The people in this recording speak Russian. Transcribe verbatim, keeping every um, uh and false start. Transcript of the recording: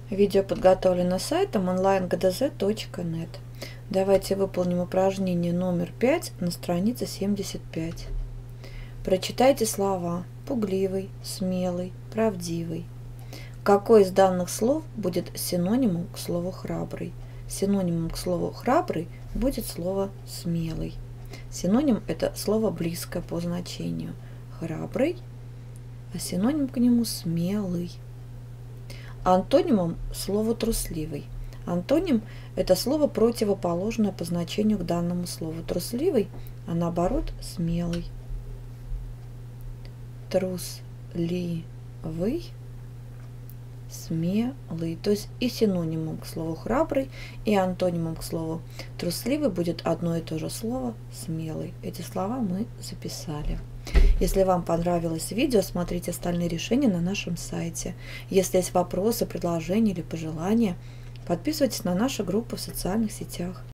Видео подготовлено сайтом онлайн гэ дэ зэ точка нет. Давайте выполним упражнение номер пять на странице семьдесят пять. Прочитайте слова: пугливый, смелый, правдивый. Какой из данных слов будет синонимом к слову храбрый? Синонимом к слову храбрый будет слово смелый. Синоним – это слово близкое по значению. Храбрый, а синоним к нему смелый. Антонимом слово трусливый. Антоним – это слово противоположное по значению к данному слову. Трусливый, а наоборот смелый. Трусливый, смелый. То есть и синонимом к слову храбрый, и антонимом к слову трусливый будет одно и то же слово смелый. Эти слова мы записали. Если вам понравилось видео, смотрите остальные решения на нашем сайте. Если есть вопросы, предложения или пожелания, подписывайтесь на нашу группу в социальных сетях.